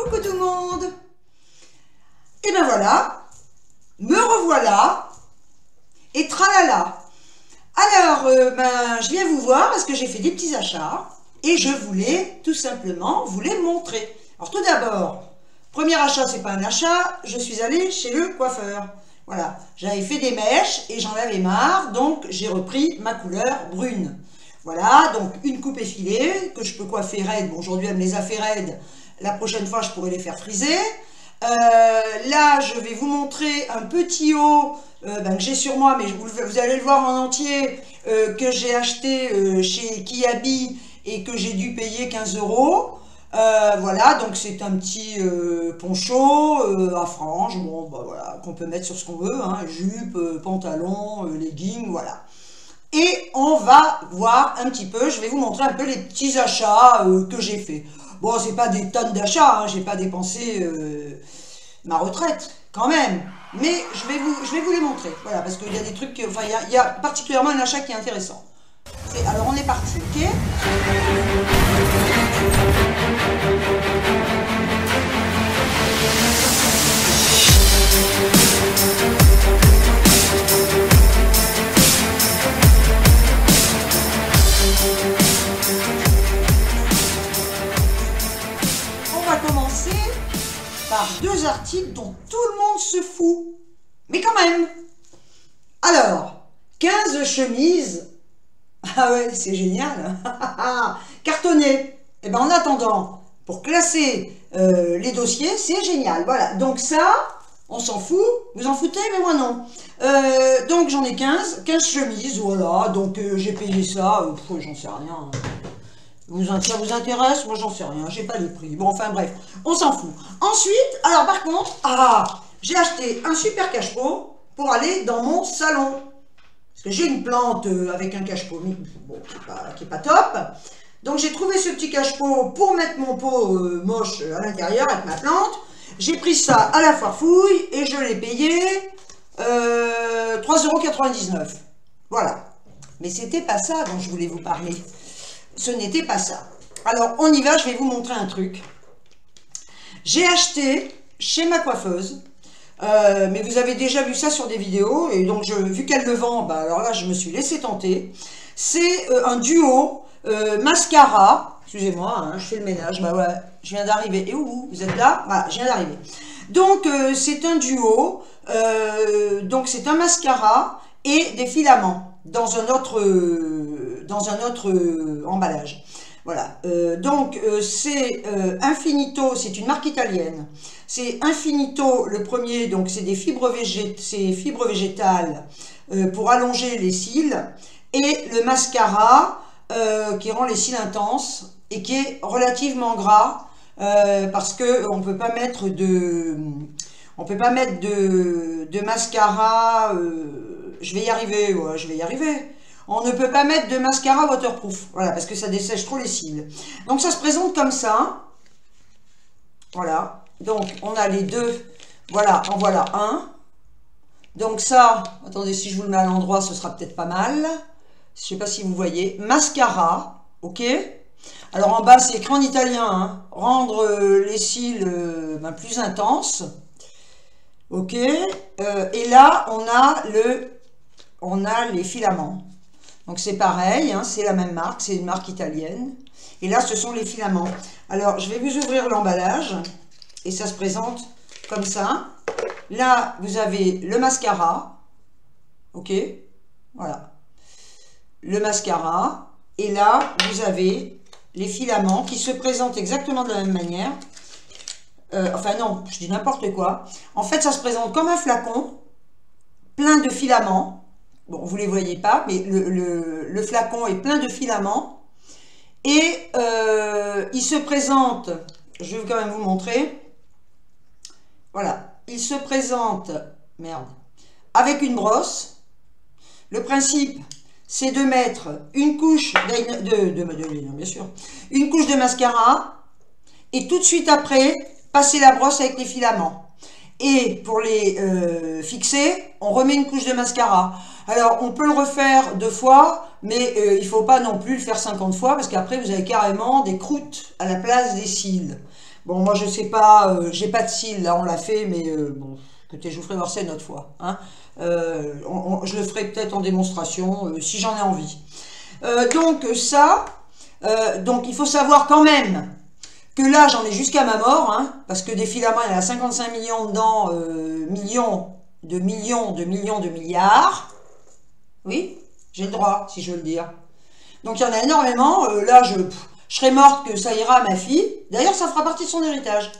Coucou tout le monde. Et ben voilà, me revoilà et tralala. Alors, je viens vous voir parce que j'ai fait des petits achats et je voulais tout simplement vous les montrer. Alors tout d'abord, premier achat, c'est pas un achat, je suis allée chez le coiffeur. Voilà, j'avais fait des mèches et j'en avais marre, donc j'ai repris ma couleur brune. Voilà, donc une coupe effilée que je peux coiffer raide. Bon, aujourd'hui elle me les a fait raides, la prochaine fois je pourrais les faire friser. Là, je vais vous montrer un petit haut que j'ai sur moi, mais vous allez le voir en entier, que j'ai acheté chez Kiabi et que j'ai dû payer 15 €. Voilà, donc c'est un petit poncho à franges, bon, bah, voilà, qu'on peut mettre sur ce qu'on veut, hein, jupe, pantalon, legging, voilà. Et on va voir un petit peu, je vais vous montrer un peu les petits achats que j'ai fait. Bon, c'est pas des tonnes d'achats, hein, j'ai pas dépensé ma retraite, quand même. Mais je vais vous les montrer, voilà, parce qu'il y a des trucs, enfin, il y a particulièrement un achat qui est intéressant. Alors, on est parti, ok ? On va commencer par deux articles dont tout le monde se fout. Mais quand même. Alors, 15 chemises. Ah ouais, c'est génial. Cartonné. Et ben en attendant, pour classer les dossiers, c'est génial. Voilà, donc ça, on s'en fout. Vous en foutez, mais moi non. Donc j'en ai 15 chemises, voilà. Donc j'ai payé ça, j'en sais rien. Ça vous intéresse? Moi j'en sais rien, j'ai pas les prix. Bon, enfin bref, on s'en fout. Ensuite, alors par contre, j'ai acheté un super cache-pot pour aller dans mon salon. Parce que j'ai une plante avec un cache-pot bon, qui est pas top. Donc j'ai trouvé ce petit cache-pot pour mettre mon pot moche à l'intérieur avec ma plante. J'ai pris ça à la foire fouille et je l'ai payé 3,99 €. Voilà. Mais c'était pas ça dont je voulais vous parler. Ce n'était pas ça. Alors on y va, je vais vous montrer un truc. J'ai acheté chez ma coiffeuse. Mais vous avez déjà vu ça sur des vidéos, et donc vu qu'elle le vend, bah alors là je me suis laissé tenter. C'est un duo mascara, excusez-moi, hein, je fais le ménage, bah ouais, je viens d'arriver, et où vous êtes là? Voilà, je viens d'arriver. Donc c'est un duo, donc c'est un mascara et des filaments dans un autre emballage. Voilà, donc c'est Infinito, c'est une marque italienne. C'est Infinito, le premier, donc c'est des fibres végétales pour allonger les cils. Et le mascara qui rend les cils intenses et qui est relativement gras parce qu'on ne peut pas mettre de mascara, je vais y arriver, ouais, je vais y arriver. On ne peut pas mettre de mascara waterproof, voilà, parce que ça dessèche trop les cils. Donc ça se présente comme ça. Voilà. Donc on a les deux. Voilà, en voilà un. Donc ça, attendez, si je vous le mets à l'endroit, ce sera peut-être pas mal. Je ne sais pas si vous voyez. Mascara, ok. Alors en bas, c'est écrit en italien, hein. Rendre les cils plus intenses. Ok. Et là, on a les filaments. Donc c'est pareil, hein, c'est la même marque, c'est une marque italienne. Et là, ce sont les filaments. Alors, je vais vous ouvrir l'emballage. Et ça se présente comme ça. Là, vous avez le mascara. Ok, voilà. Le mascara. Et là, vous avez les filaments qui se présentent exactement de la même manière. Enfin non, je dis n'importe quoi. En fait, ça se présente comme un flacon, plein de filaments. Bon, vous ne les voyez pas, mais le flacon est plein de filaments. Et il se présente, je vais quand même vous montrer. Voilà, il se présente, merde, avec une brosse. Le principe, c'est de mettre une couche bien sûr, une couche de mascara et tout de suite après, passer la brosse avec les filaments. Et pour les fixer, on remet une couche de mascara. Alors, on peut le refaire 2 fois, mais il ne faut pas non plus le faire 50 fois, parce qu'après, vous avez carrément des croûtes à la place des cils. Bon, moi, je sais pas, j'ai pas de cils, là, on l'a fait, mais bon, écoutez, je vous ferai voir ça une autre fois. Hein. Je le ferai peut-être en démonstration, si j'en ai envie. Donc, ça, donc il faut savoir quand même que là, j'en ai jusqu'à ma mort, hein, parce que des filaments, il y en a 55 millions dedans, millions de millions de millions de milliards. Oui, j'ai le droit, si je veux le dire. Donc il y en a énormément. Là, je serais morte que ça ira à ma fille. D'ailleurs, ça fera partie de son héritage.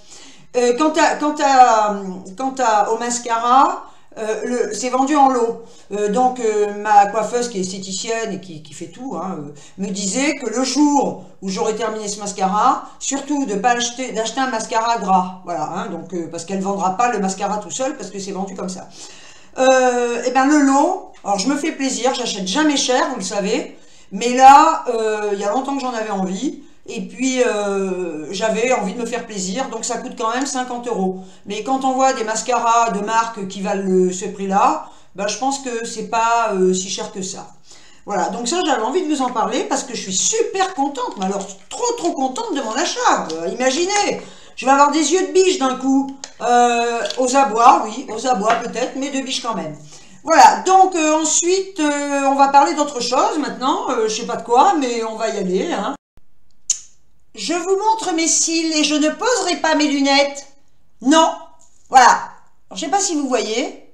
Au mascara, c'est vendu en lot. Donc ma coiffeuse qui est esthéticienne et qui fait tout, hein, me disait que le jour où j'aurais terminé ce mascara, surtout de pas d'acheter un mascara gras. Voilà, hein, donc, parce qu'elle ne vendra pas le mascara tout seul parce que c'est vendu comme ça. Et ben le lot, alors je me fais plaisir, j'achète jamais cher, vous le savez, mais là, il y a longtemps que j'en avais envie, et puis j'avais envie de me faire plaisir, donc ça coûte quand même 50 €. Mais quand on voit des mascaras de marque qui valent ce prix-là, ben je pense que c'est pas si cher que ça. Voilà, donc ça j'avais envie de vous en parler parce que je suis super contente, mais alors trop contente de mon achat, imaginez. Je vais avoir des yeux de biche d'un coup, aux abois, oui, aux abois peut-être, mais de biche quand même. Voilà, donc ensuite, on va parler d'autre chose maintenant, je sais pas de quoi, mais on va y aller. Hein. Je vous montre mes cils et je ne poserai pas mes lunettes. Non, voilà. Alors, je sais pas si vous voyez.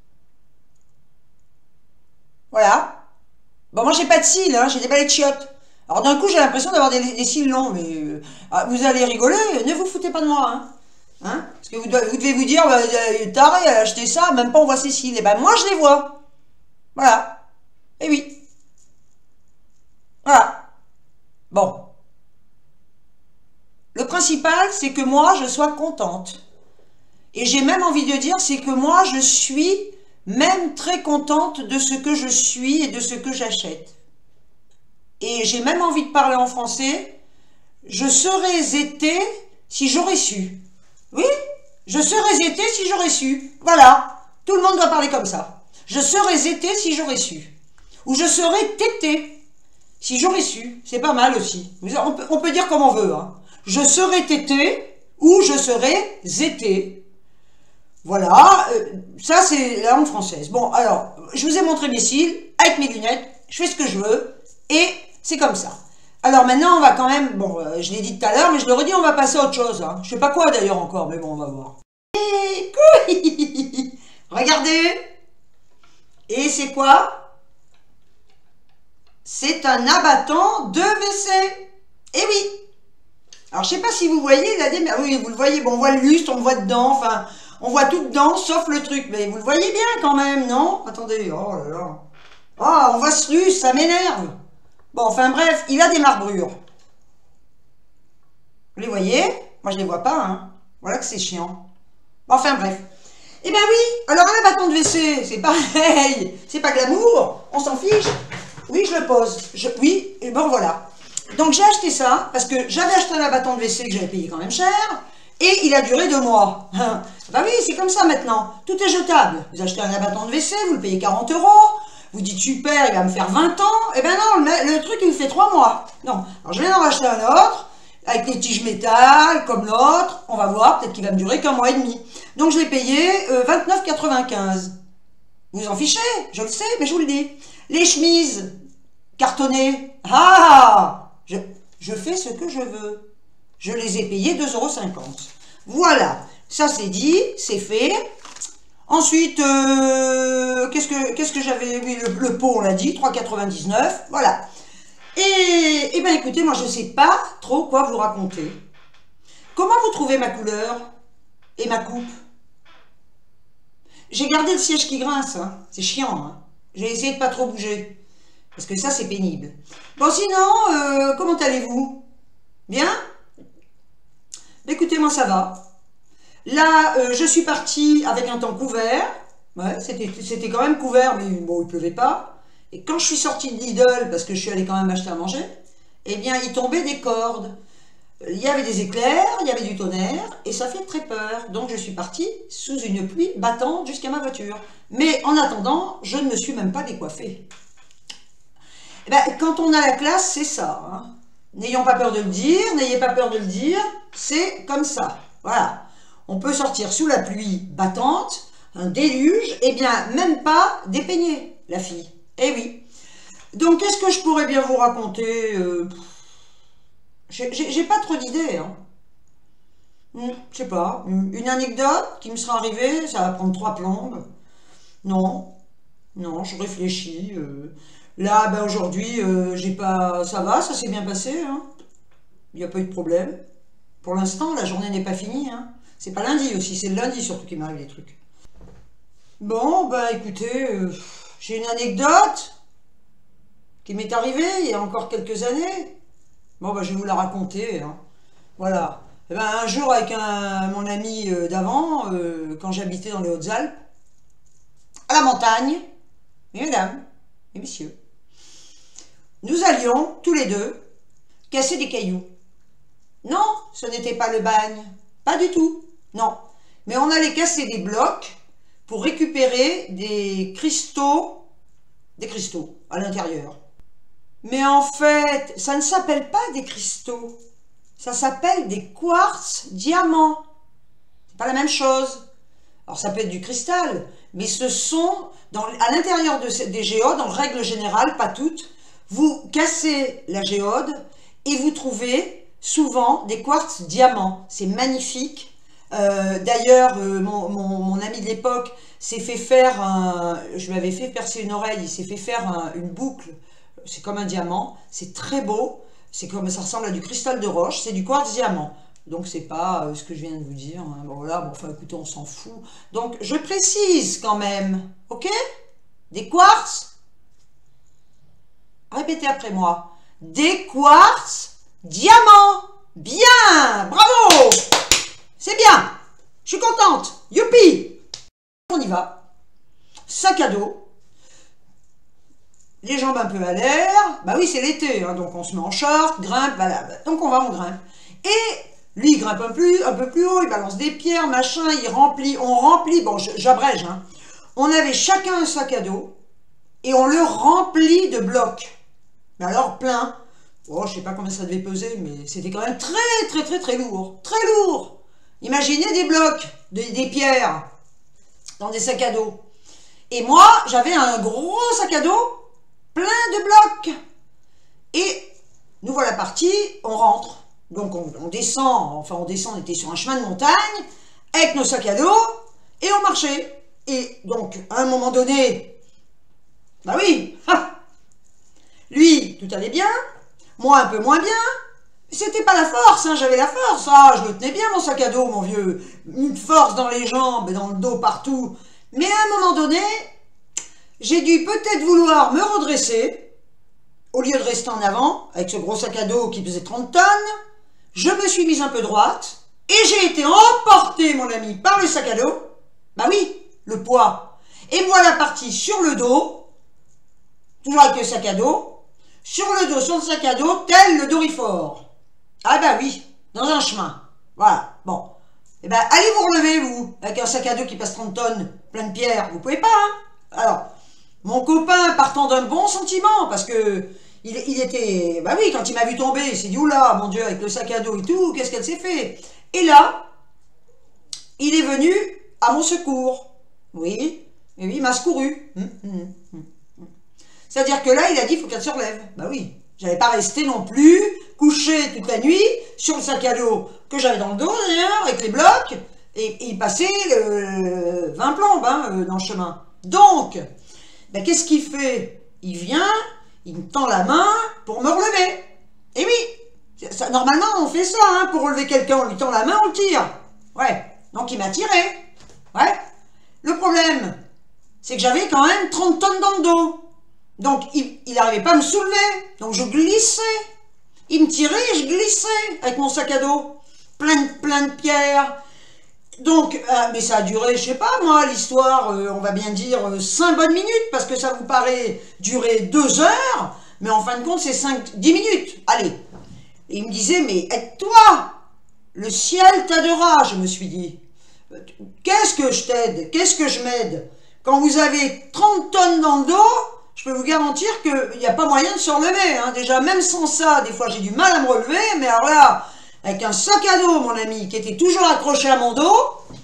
Voilà. Bon, moi j'ai pas de cils, hein, j'ai des balais de chiottes. Alors d'un coup j'ai l'impression d'avoir des cils longs, mais vous allez rigoler, ne vous foutez pas de moi. Hein. Hein, parce que vous devez vous dire, bah, taré, elle a acheté ça, même pas on voit ses cils. Et ben moi je les vois. Voilà. Et oui. Voilà. Bon. Le principal, c'est que moi je sois contente. Et j'ai même envie de dire, c'est que moi je suis même très contente de ce que je suis et de ce que j'achète. Et j'ai même envie de parler en français. Je serais été si j'aurais su. Oui, je serais été si j'aurais su. Voilà, tout le monde doit parler comme ça. Je serais été si j'aurais su. Ou je serais tété si j'aurais su. C'est pas mal aussi. On peut dire comme on veut. Hein. Je serais tété ou je serais été. Voilà, ça c'est la langue française. Bon, alors, je vous ai montré mes cils avec mes lunettes. Je fais ce que je veux et c'est comme ça. Alors maintenant, on va quand même, bon, je l'ai dit tout à l'heure, mais je le redis, on va passer à autre chose. Hein. Je sais pas quoi d'ailleurs encore, mais bon, on va voir. Et regardez. Et c'est quoi? C'est un abattant de WC. Eh oui. Alors, je sais pas si vous voyez, là, mais oui, vous le voyez, bon, on voit le lustre, on le voit dedans, enfin, on voit tout dedans, sauf le truc. Mais vous le voyez bien quand même, non? Attendez, oh là là. Oh, on voit ce lustre, ça m'énerve. Bon, enfin bref, il a des marbrures. Vous les voyez? Moi, je les vois pas, hein. Voilà que c'est chiant. Bon, enfin bref. Eh ben oui, alors un bâton de WC, c'est pareil. C'est pas glamour, on s'en fiche. Oui, je le pose. Oui, et bon voilà. Donc j'ai acheté ça, parce que j'avais acheté un bâton de WC que j'avais payé quand même cher, et il a duré 2 mois. Bah oui, c'est comme ça maintenant. Tout est jetable. Vous achetez un bâton de WC, vous le payez 40 €. Vous dites super, il va me faire 20 ans. Eh ben non, le truc il me fait 3 mois. Non. Alors je vais en racheter un autre, avec des tiges métal, comme l'autre. On va voir, peut-être qu'il va me durer qu'1 mois et demi. Donc je l'ai payé 29,95 €. Vous en fichez, je le sais, mais je vous le dis. Les chemises cartonnées, je fais ce que je veux. Je les ai payées 2,50 €. Voilà, ça c'est dit, c'est fait. Ensuite, qu'est-ce que j'avais... Oui, le pot, on l'a dit, 3,99 €. Voilà. Et ben écoutez, moi je ne sais pas trop quoi vous raconter. Comment vous trouvez ma couleur et ma coupe? J'ai gardé le siège qui grince, hein. C'est chiant. Hein. J'ai essayé de pas trop bouger. Parce que ça, c'est pénible. Bon, sinon, comment allez-vous? Bien? Écoutez, moi ça va. Là, je suis partie avec un temps couvert. Ouais, c'était quand même couvert, mais bon, il pleuvait pas. Et quand je suis sortie de Lidl, parce que je suis allée quand même acheter à manger, eh bien, il tombait des cordes. Il y avait des éclairs, il y avait du tonnerre, et ça fait très peur. Donc, je suis partie sous une pluie battante jusqu'à ma voiture. Mais en attendant, je ne me suis même pas décoiffée. Eh ben, quand on a la classe, c'est ça. Hein. N'ayons pas peur de le dire, n'ayez pas peur de le dire, c'est comme ça. Voilà. On peut sortir sous la pluie battante, un déluge, et bien même pas dépeigner la fille. Eh oui. Donc qu'est-ce que je pourrais bien vous raconter? J'ai pas trop d'idées. Hein. Je sais pas. Une anecdote qui me sera arrivée, ça va prendre 3 plombes. Non, non, je réfléchis. Là, ben aujourd'hui, j'ai pas. Ça va, ça s'est bien passé. Hein. Il n'y a pas eu de problème. Pour l'instant, la journée n'est pas finie. Hein. C'est pas lundi aussi, c'est le lundi surtout qui m'arrive des trucs. Bon, bah écoutez, j'ai une anecdote qui m'est arrivée il y a encore quelques années. Bon, bah je vais vous la raconter. Hein. Voilà. Eh ben, un jour, avec mon ami d'avant, quand j'habitais dans les Hautes-Alpes, à la montagne, mesdames et messieurs, nous allions tous les deux casser des cailloux. Non, ce n'était pas le bagne, pas du tout, non. Mais on allait casser des blocs pour récupérer des cristaux à l'intérieur. Mais en fait, ça ne s'appelle pas des cristaux, ça s'appelle des quartz diamants. C'est pas la même chose. Alors ça peut être du cristal, mais ce sont, à l'intérieur des géodes, en règle générale, pas toutes, vous cassez la géode et vous trouvez souvent des quartz diamants. C'est magnifique. D'ailleurs, mon ami de l'époque s'est fait faire, je lui avais fait percer une oreille, il s'est fait faire une boucle, c'est comme un diamant, c'est très beau, c'est comme ça ressemble à du cristal de roche, c'est du quartz diamant. Donc c'est pas ce que je viens de vous dire, hein. Bon voilà, bon, enfin écoutez, on s'en fout. Donc je précise quand même, ok? Des quartz, répétez après moi, des quartz diamants. Bien, bravo, c'est bien, je suis contente, youpi. On y va, sac à dos, les jambes un peu à l'air, bah oui c'est l'été, hein, donc on se met en short, grimpe, voilà, donc on grimpe. Et lui il grimpe un peu plus haut, il balance des pierres, machin, il remplit, on remplit, bon j'abrège, hein. On avait chacun un sac à dos, et on le remplit de blocs, mais alors plein. Oh, je sais pas combien ça devait peser, mais c'était quand même très lourd. Très lourd. Imaginez des blocs, des pierres, dans des sacs à dos. Et moi, j'avais un gros sac à dos, plein de blocs. Et nous voilà partis, on rentre. Donc on descend, on était sur un chemin de montagne, avec nos sacs à dos, et on marchait. Et donc, à un moment donné, bah oui, lui, tout allait bien. Moi, un peu moins bien. C'était pas la force, hein, j'avais la force. Ah, je le tenais bien, mon sac à dos, mon vieux. Une force dans les jambes, dans le dos, partout. Mais à un moment donné, j'ai dû peut-être vouloir me redresser. Au lieu de rester en avant, avec ce gros sac à dos qui pesait 30 tonnes, je me suis mise un peu droite. Et j'ai été emportée, mon ami, par le sac à dos. Bah oui, le poids. Et me voilà partie sur le dos, toujours avec le sac à dos. Sur le dos, sur le sac à dos, tel le dorifort. Ah bah oui, dans un chemin. Voilà, bon. Eh ben, allez vous relever, vous, avec un sac à dos qui pèse 30 tonnes, plein de pierres. Vous pouvez pas, hein. Alors, mon copain, partant d'un bon sentiment, parce que il était... Bah oui, quand il m'a vu tomber, il s'est dit, oula, mon Dieu, avec le sac à dos et tout, qu'est-ce qu'elle s'est fait? Et là, il est venu à mon secours. Oui, et oui, il m'a secouru. C'est-à-dire que là, il a dit, il faut qu'elle se relève. Bah oui, j'allais pas rester non plus couché toute la nuit sur le sac à dos que j'avais dans le dos, d'ailleurs, avec les blocs, et il passait 20 plombes hein, dans le chemin. Donc, ben, qu'est-ce qu'il fait? Il vient, il me tend la main pour me relever. Et oui, ça, normalement, on fait ça, hein, pour relever quelqu'un, on lui tend la main, on le tire. Ouais, donc il m'a tiré. Ouais. Le problème, c'est que j'avais quand même 30 tonnes dans le dos. Donc, il n'arrivait pas à me soulever. Donc, je glissais. Il me tirait et je glissais avec mon sac à dos. Plein de pierres. Donc, mais ça a duré, je sais pas moi, l'histoire, on va bien dire 5 bonnes minutes, parce que ça vous paraît durer 2 heures, mais en fin de compte, c'est 10 minutes. Allez. Et il me disait, mais aide-toi. Le ciel t'aidera, je me suis dit. Qu'est-ce que je t'aide? Qu'est-ce que je m'aide? Quand vous avez 30 tonnes dans le dos, je peux vous garantir qu'il n'y a pas moyen de se relever. Hein. Déjà, même sans ça, des fois, j'ai du mal à me relever. Mais alors là, avec un sac à dos, mon ami, qui était toujours accroché à mon dos,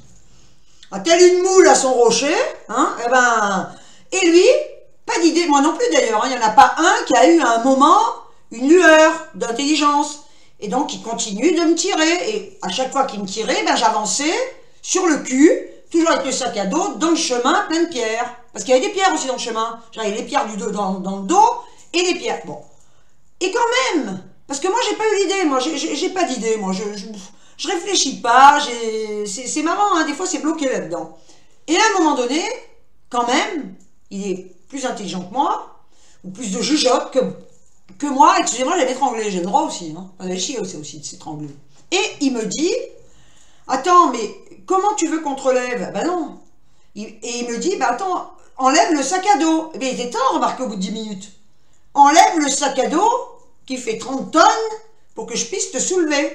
à telle une moule à son rocher, hein, et lui, pas d'idée, moi non plus d'ailleurs, hein, il n'y en a pas un qui a eu à un moment une lueur d'intelligence. Et donc, il continue de me tirer. Et à chaque fois qu'il me tirait, ben, j'avançais sur le cul, toujours avec le sac à dos, dans le chemin, plein de pierres. Parce qu'il y avait des pierres aussi dans le chemin. J'avais les pierres du dos dans le dos et les pierres. Bon. Et quand même, parce que moi, j'ai pas eu l'idée. Moi, j'ai pas d'idée. Moi, je réfléchis pas. C'est marrant, hein, des fois, c'est bloqué là-dedans. Et à un moment donné, quand même, il est plus intelligent que moi, ou plus de jugeote que moi. Excusez-moi, j'avais étranglé. J'ai le droit aussi. Hein. J'avais chier aussi de s'étrangler. Et il me dit, attends, mais comment tu veux qu'on te relève? Ben non. Et il me dit, ben attends, enlève le sac à dos. Eh bien, il était temps, remarquez, au bout de 10 minutes. Enlève le sac à dos qui fait 30 tonnes pour que je puisse te soulever.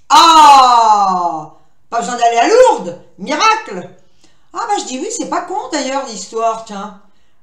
Ah! Pas besoin d'aller à Lourdes. Miracle! Ah ben je dis oui, c'est pas con d'ailleurs l'histoire, tiens.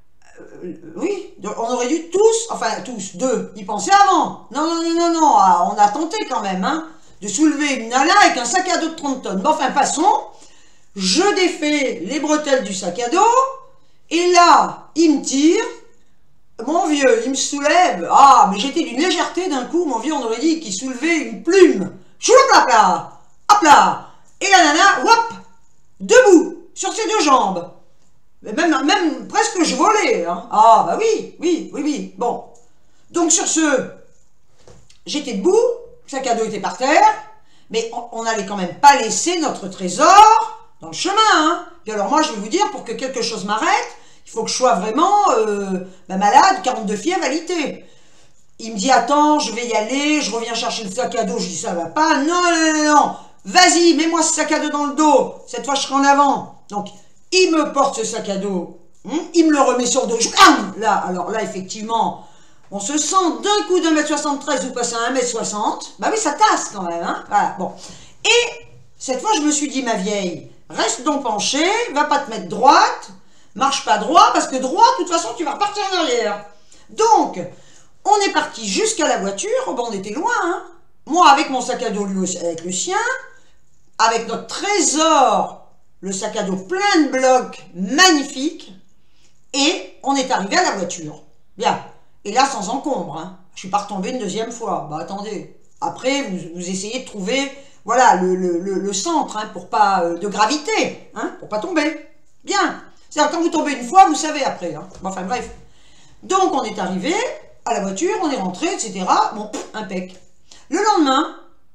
Oui, on aurait dû tous, enfin tous, deux, y penser avant. Non, non, non, non, non, on a tenté quand même, hein, de soulever une nana avec un sac à dos de 30 tonnes. Bon, enfin, passons. Je défais les bretelles du sac à dos, et là, il me tire. Mon vieux, il me soulève. Ah, mais j'étais d'une légèreté d'un coup, mon vieux, on aurait dit qu'il soulevait une plume. Chouloup là, hop là. Et la nana, hop, debout, sur ses deux jambes. Mais même presque je volais. Hein. Ah, bah oui, oui, oui, oui. Bon. Donc sur ce, j'étais debout, le sac à dos était par terre, mais on n'allait quand même pas laisser notre trésor dans le chemin. Hein. Puis alors moi, je vais vous dire, pour que quelque chose m'arrête, il faut que je sois vraiment malade, 42 fièvres, alité. Il me dit, attends, je vais y aller, je reviens chercher le sac à dos. Je dis, ça va pas. Non, non, non, non. Vas-y, mets-moi ce sac à dos dans le dos. Cette fois, je serai en avant. Donc, il me porte ce sac à dos. Il me le remet sur le dos. Là, alors là, effectivement, on se sent d'un coup d'1m73 ou passer à 1m60. Bah oui, ça tasse quand même. Hein, voilà, bon. Et cette fois, je me suis dit, ma vieille, reste donc penchée, va pas te mettre droite. Marche pas droit, parce que droit, de toute façon, tu vas repartir en arrière. Donc, on est parti jusqu'à la voiture. Bon, on était loin, hein. Moi, avec mon sac à dos, lui aussi, avec le sien, avec notre trésor, le sac à dos plein de blocs magnifiques, et on est arrivé à la voiture. Bien. Et là, sans encombre, hein. Je suis pas retombée une deuxième fois. Bah, attendez. Après, vous essayez de trouver, voilà, le centre, hein, pour pas, de gravité, hein, pour pas tomber. Bien. C'est-à-dire, quand vous tombez une fois, vous savez après. Hein. Enfin, bref. Donc, on est arrivé à la voiture, on est rentré, etc. Bon, impec. Le lendemain,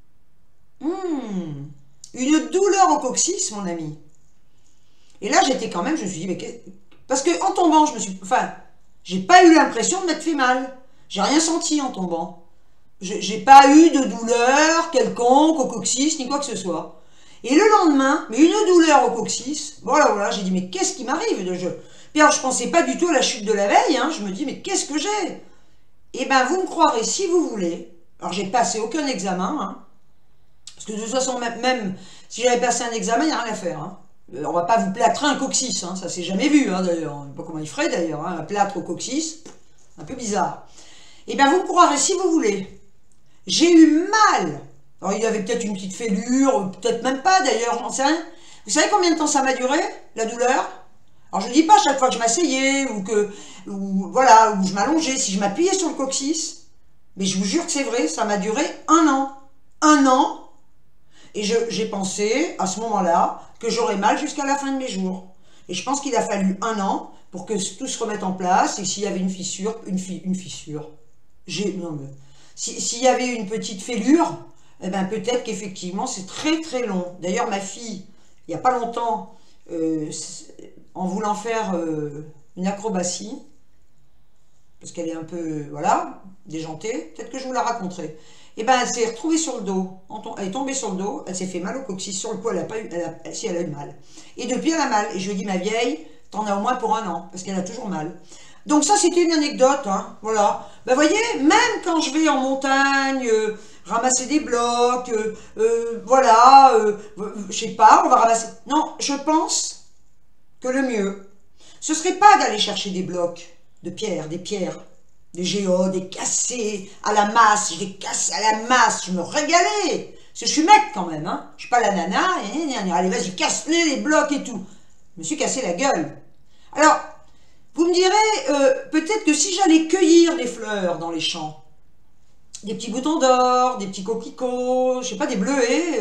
une douleur au coccyx, mon ami. Et là, j'étais quand même, je me suis dit, mais parce qu'en tombant, j'ai pas eu l'impression de m'être fait mal. J'ai rien senti en tombant. J'ai pas eu de douleur quelconque au coccyx, ni quoi que ce soit. Et le lendemain, mais une douleur au coccyx, voilà, j'ai dit, mais qu'est-ce qui m'arrive? Puis alors, je pensais pas du tout à la chute de la veille, hein, je me dis, mais qu'est-ce que j'ai? Eh bien, vous me croirez si vous voulez. Alors, j'ai passé aucun examen, hein, parce que de toute façon, même si j'avais passé un examen, il n'y a rien à faire. Hein. On va pas vous plâtrer un coccyx, hein, ça s'est jamais vu, hein, d'ailleurs. Je ne sais pas comment il ferait, d'ailleurs, hein, un plâtre au coccyx, un peu bizarre. Eh bien, vous me croirez si vous voulez. J'ai eu mal. Alors, il y avait peut-être une petite fêlure, peut-être même pas, d'ailleurs, j'en sais rien. Vous savez combien de temps ça m'a duré, la douleur? Alors, je ne dis pas chaque fois que je m'asseyais, ou je m'allongeais, si je m'appuyais sur le coccyx, mais je vous jure que c'est vrai, ça m'a duré 1 an. 1 an, et j'ai pensé, à ce moment-là, que j'aurais mal jusqu'à la fin de mes jours. Et je pense qu'il a fallu 1 an pour que tout se remette en place, et s'il y avait une fissure, s'il y avait une petite fêlure, eh ben peut-être qu'effectivement, c'est très très long. D'ailleurs, ma fille, il n'y a pas longtemps, en voulant faire une acrobatie, parce qu'elle est un peu, voilà, déjantée, peut-être que je vous la raconterai. Et ben elle s'est retrouvée sur le dos, elle est tombée sur le dos, elle s'est fait mal au coccyx, sur le coup elle a eu mal. Et depuis elle a mal, et je lui ai dit, ma vieille, t'en as au moins pour 1 an, parce qu'elle a toujours mal. Donc ça c'était une anecdote, hein, voilà. Ben voyez, même quand je vais en montagne, ramasser des blocs, je sais pas, on va ramasser... Non, je pense que le mieux, ce serait pas d'aller chercher des blocs de pierre, des pierres, des géodes, des cassés à la masse, je les cassais à la masse, je me régalais. Parce que je suis mec quand même, hein. Je suis pas la nana, allez vas-y, casse-les blocs et tout. Je me suis cassé la gueule. Alors, vous me direz, peut-être que si j'allais cueillir des fleurs dans les champs, des petits boutons d'or, des petits coquelicots, je sais pas, des bleuets,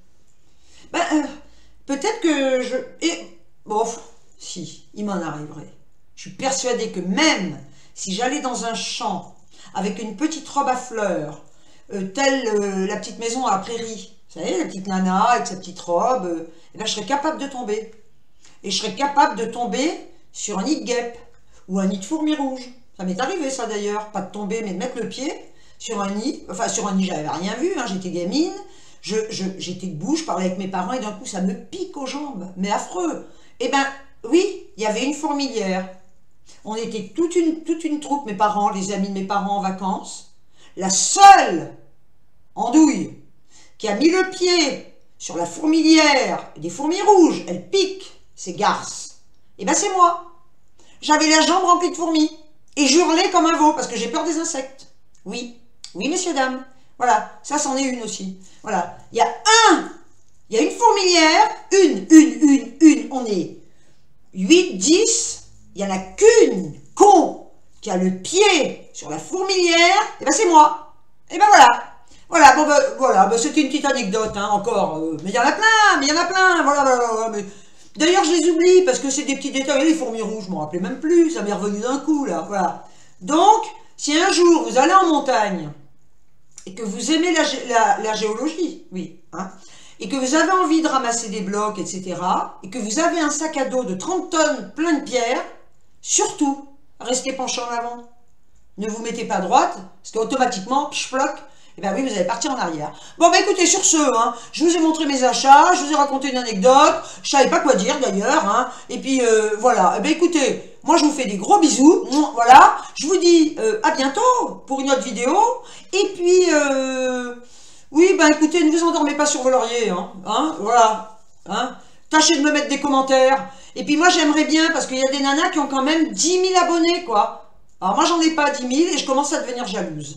peut-être que je... Et, bon, si, il m'en arriverait. Je suis persuadée que même si j'allais dans un champ avec une petite robe à fleurs, telle la petite maison à la prairie, vous savez, la petite nana avec sa petite robe, eh ben, je serais capable de tomber. Et je serais capable de tomber sur un nid de guêpe ou un nid de fourmi rouge. Ça m'est arrivé ça d'ailleurs, pas de tomber mais de mettre le pied sur un nid. Enfin sur un nid, j'avais rien vu, hein, j'étais gamine, j'étais debout, je parlais avec mes parents et d'un coup ça me pique aux jambes, mais affreux. Eh ben oui, il y avait une fourmilière. On était toute une troupe, mes parents, les amis de mes parents en vacances. La seule andouille qui a mis le pied sur la fourmilière des fourmis rouges, elle pique, ces garces, et ben c'est moi. J'avais la jambe remplie de fourmis et j'hurlais comme un veau parce que j'ai peur des insectes. Oui, oui messieurs, dames. Voilà, ça c'en est une aussi. Voilà, il y a une fourmilière, une, on est 8, 10, il n'y en a qu'une con qui a le pied sur la fourmilière, et ben c'est moi. Et ben voilà. Voilà, bon ben voilà, ben, c'était une petite anecdote, hein, encore. Mais il y en a plein, voilà. D'ailleurs, je les oublie parce que c'est des petits détails. Les fourmis rouges, je m'en rappelais même plus, ça m'est revenu d'un coup, là, voilà. Donc, si un jour vous allez en montagne et que vous aimez la géologie, oui, hein, et que vous avez envie de ramasser des blocs, etc., et que vous avez un sac à dos de 30 tonnes plein de pierres, surtout, restez penché en avant. Ne vous mettez pas à droite, parce qu'automatiquement, pshploc, et bien oui, vous allez partir en arrière. Bon, bah écoutez, sur ce, hein, je vous ai montré mes achats, je vous ai raconté une anecdote, je savais pas quoi dire d'ailleurs, hein, et puis voilà. Et bien écoutez, moi je vous fais des gros bisous, voilà, je vous dis à bientôt pour une autre vidéo, et puis, oui, ben écoutez, ne vous endormez pas sur vos lauriers, hein, voilà, hein, tâchez de me mettre des commentaires, et puis moi j'aimerais bien, parce qu'il y a des nanas qui ont quand même 10 000 abonnés, quoi. Alors moi j'en ai pas 10 000 et je commence à devenir jalouse.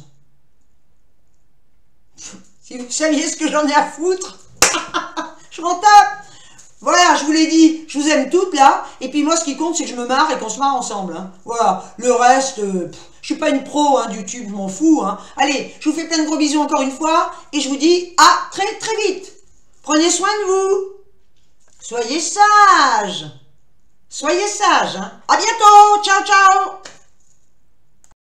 Si vous saviez ce que j'en ai à foutre, je m'en tape. Voilà, je vous l'ai dit, je vous aime toutes là. Et puis moi, ce qui compte, c'est que je me marre et qu'on se marre ensemble. Hein. Voilà, le reste, je suis pas une pro hein, YouTube, je m'en fous. Hein. Allez, je vous fais plein de gros bisous encore une fois. Et je vous dis à très très vite. Prenez soin de vous. Soyez sages. Soyez sages. Hein. À bientôt. Ciao, ciao.